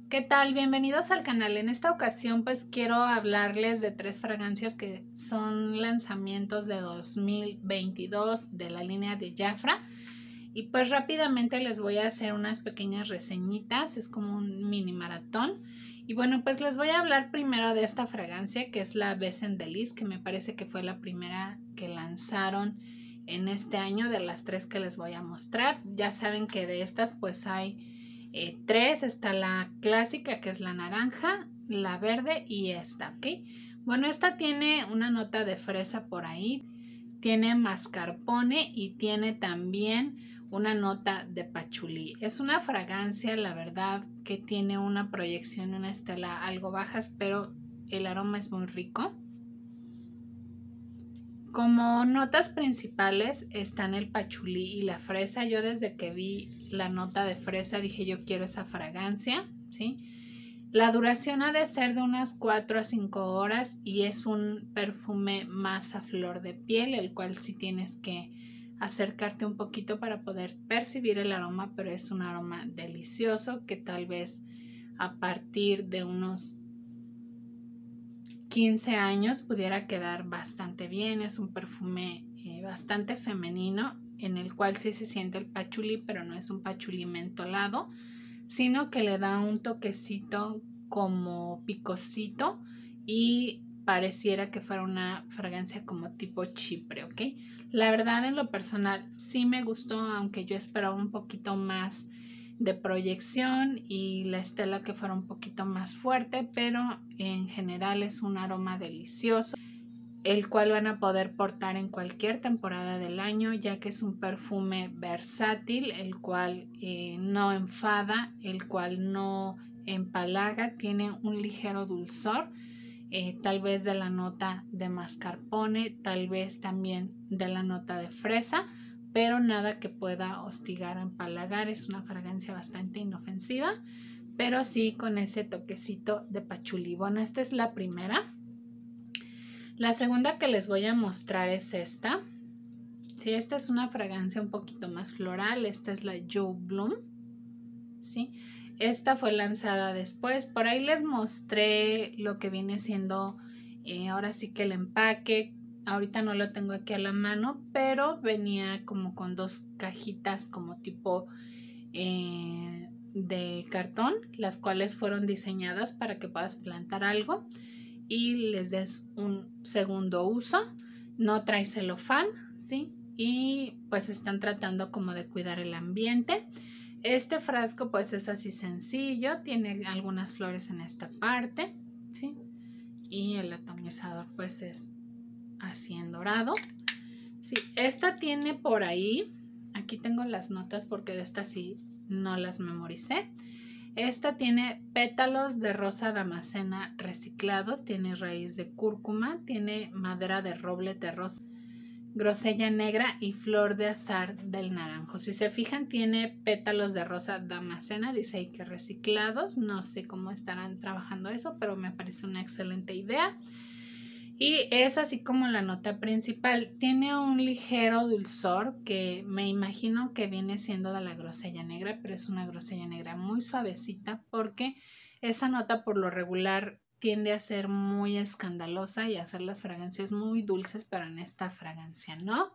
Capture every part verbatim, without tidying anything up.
¿Qué tal? Bienvenidos al canal. En esta ocasión pues quiero hablarles de tres fragancias que son lanzamientos de dos mil veintidós de la línea de Jafra. Y pues rápidamente les voy a hacer unas pequeñas reseñitas, es como un mini maratón. Y bueno, pues les voy a hablar primero de esta fragancia que es la Besen Delice, que me parece que fue la primera que lanzaron en este año de las tres que les voy a mostrar. Ya saben que de estas pues hay eh, tres, está la clásica que es la naranja, la verde y esta, ¿ok? Bueno, esta tiene una nota de fresa por ahí, tiene mascarpone y tiene también una nota de pachulí. Es una fragancia, la verdad, que tiene una proyección, una estela algo bajas, pero el aroma es muy rico. Como notas principales están el pachulí y la fresa. Yo desde que vi la nota de fresa dije yo quiero esa fragancia, ¿sí? La duración ha de ser de unas cuatro a cinco horas y es un perfume más a flor de piel, el cual sí tienes que acercarte un poquito para poder percibir el aroma, pero es un aroma delicioso que tal vez a partir de unos quince años pudiera quedar bastante bien. Es un perfume eh, bastante femenino en el cual sí se siente el pachulí, pero no es un pachulí mentolado, sino que le da un toquecito como picosito y pareciera que fuera una fragancia como tipo chipre, ¿ok? La verdad, en lo personal sí me gustó, aunque yo esperaba un poquito más de proyección y la estela que fuera un poquito más fuerte, pero en general es un aroma delicioso, el cual van a poder portar en cualquier temporada del año, ya que es un perfume versátil, el cual eh, no enfada, el cual no empalaga, tiene un ligero dulzor, eh, tal vez de la nota de mascarpone, tal vez también de la nota de fresa, pero nada que pueda hostigar o empalagar. Es una fragancia bastante inofensiva, pero sí con ese toquecito de pachulí. Bueno, esta es la primera. La segunda que les voy a mostrar es esta. Sí, esta es una fragancia un poquito más floral. Esta es la Joe Bloom. Sí, esta fue lanzada después. Por ahí les mostré lo que viene siendo eh, ahora sí que el empaque. Ahorita no lo tengo aquí a la mano, pero venía como con dos cajitas como tipo eh, de cartón, las cuales fueron diseñadas para que puedas plantar algo y les des un segundo uso. No trae celofán, ¿sí? Y pues están tratando como de cuidar el ambiente. Este frasco pues es así sencillo, tiene algunas flores en esta parte, ¿sí? Y el atomizador pues es así en dorado. Sí, esta tiene por ahí, aquí tengo las notas porque de esta sí no las memoricé. Esta tiene pétalos de rosa damascena reciclados, tiene raíz de cúrcuma, tiene madera de roble terroso, grosella negra y flor de azar del naranjo. Si se fijan, tiene pétalos de rosa damascena, dice ahí que reciclados. No sé cómo estarán trabajando eso, pero me parece una excelente idea. Y es así como la nota principal. Tiene un ligero dulzor que me imagino que viene siendo de la grosella negra, pero es una grosella negra muy suavecita porque esa nota por lo regular tiende a ser muy escandalosa y a hacer las fragancias muy dulces, pero en esta fragancia no.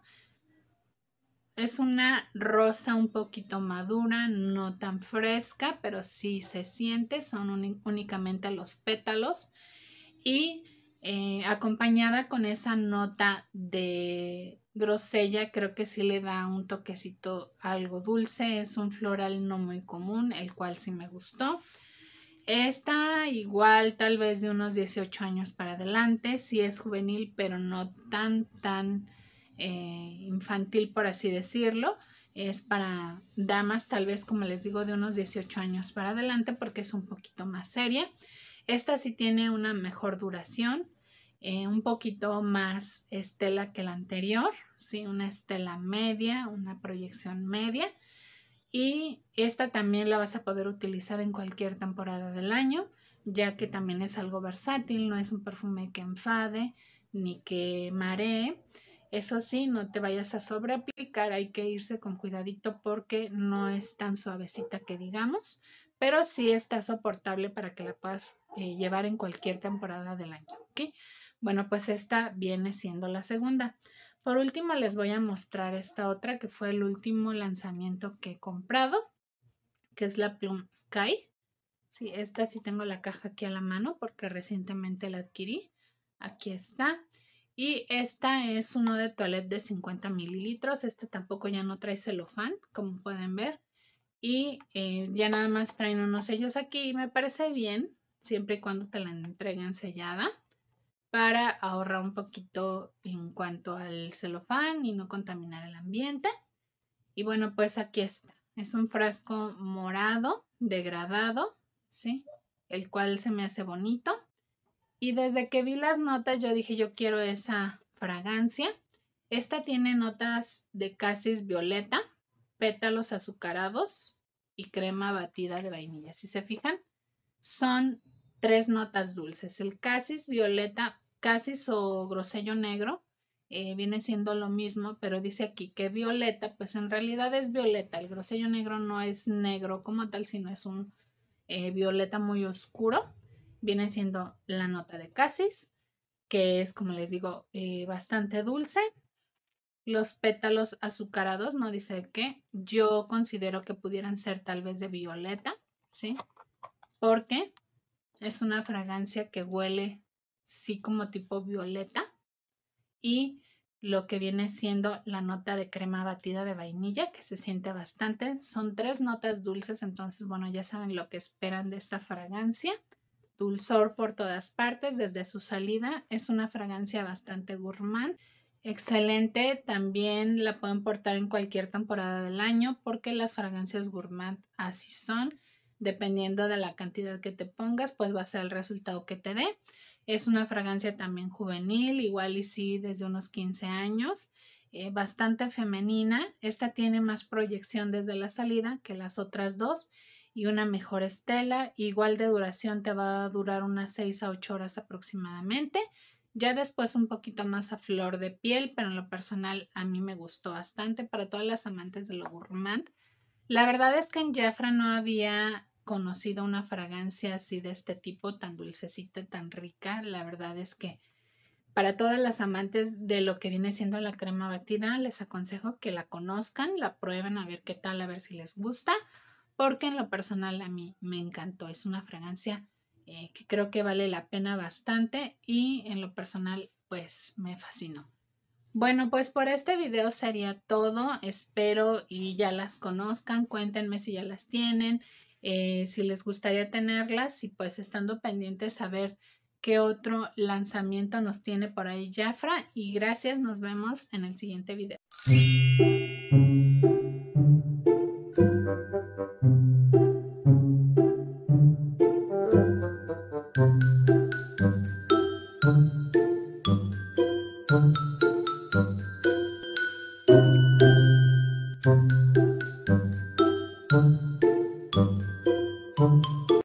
Es una rosa un poquito madura, no tan fresca, pero sí se siente, son únicamente los pétalos y eh, acompañada con esa nota de grosella, creo que sí le da un toquecito algo dulce. Es un floral no muy común, el cual sí me gustó. Esta igual tal vez de unos dieciocho años para adelante, sí es juvenil, pero no tan, tan eh, infantil, por así decirlo. Es para damas tal vez, como les digo, de unos dieciocho años para adelante porque es un poquito más seria. Esta sí tiene una mejor duración, eh, un poquito más estela que la anterior, sí, una estela media, una proyección media. Y esta también la vas a poder utilizar en cualquier temporada del año, ya que también es algo versátil, no es un perfume que enfade ni que maree. Eso sí, no te vayas a sobreaplicar, hay que irse con cuidadito porque no es tan suavecita que digamos, pero sí está soportable para que la puedas eh, llevar en cualquier temporada del año, ¿ok? Bueno, pues esta viene siendo la segunda. Por último, les voy a mostrar esta otra que fue el último lanzamiento que he comprado, que es la Plum Sky. Sí, esta sí tengo la caja aquí a la mano porque recientemente la adquirí. Aquí está. Y esta es uno de toilette de cincuenta mililitros. Este tampoco ya no trae celofán, como pueden ver. Y eh, ya nada más traen unos sellos aquí. Y me parece bien, siempre y cuando te la entreguen sellada, para ahorrar un poquito en cuanto al celofán y no contaminar el ambiente. Y bueno, pues aquí está. Es un frasco morado, degradado, ¿sí? El cual se me hace bonito. Y desde que vi las notas, yo dije, yo quiero esa fragancia. Esta tiene notas de casis violeta, pétalos azucarados y crema batida de vainilla. Si se fijan, son tres notas dulces. El casis violeta, casis o grosello negro, eh, viene siendo lo mismo, pero dice aquí que violeta, pues en realidad es violeta. El grosello negro no es negro como tal, sino es un eh, violeta muy oscuro. Viene siendo la nota de casis, que es, como les digo, eh, bastante dulce. Los pétalos azucarados, no dice qué. Yo considero que pudieran ser tal vez de violeta, ¿sí? Porque es una fragancia que huele, sí, como tipo violeta. Y lo que viene siendo la nota de crema batida de vainilla, que se siente bastante. Son tres notas dulces, entonces, bueno, ya saben lo que esperan de esta fragancia. Dulzor por todas partes desde su salida. Es una fragancia bastante gourmand. Excelente, también la pueden portar en cualquier temporada del año porque las fragancias gourmand así son. Dependiendo de la cantidad que te pongas, pues va a ser el resultado que te dé. Es una fragancia también juvenil, igual y sí desde unos quince años, eh, bastante femenina. Esta tiene más proyección desde la salida que las otras dos y una mejor estela. Igual de duración, te va a durar unas seis a ocho horas aproximadamente. Ya después un poquito más a flor de piel, pero en lo personal a mí me gustó bastante para todas las amantes de lo gourmand. La verdad es que en Jafra no había conocido una fragancia así de este tipo, tan dulcecita, tan rica. La verdad es que para todas las amantes de lo que viene siendo la crema batida, les aconsejo que la conozcan, la prueben a ver qué tal, a ver si les gusta, porque en lo personal a mí me encantó. Es una fragancia eh, que creo que vale la pena bastante y en lo personal pues me fascinó. Bueno, pues por este video sería todo. Espero y ya las conozcan. Cuéntenme si ya las tienen, eh, si les gustaría tenerlas y pues estando pendientes a ver qué otro lanzamiento nos tiene por ahí Jafra. Y gracias, nos vemos en el siguiente video. Thank you.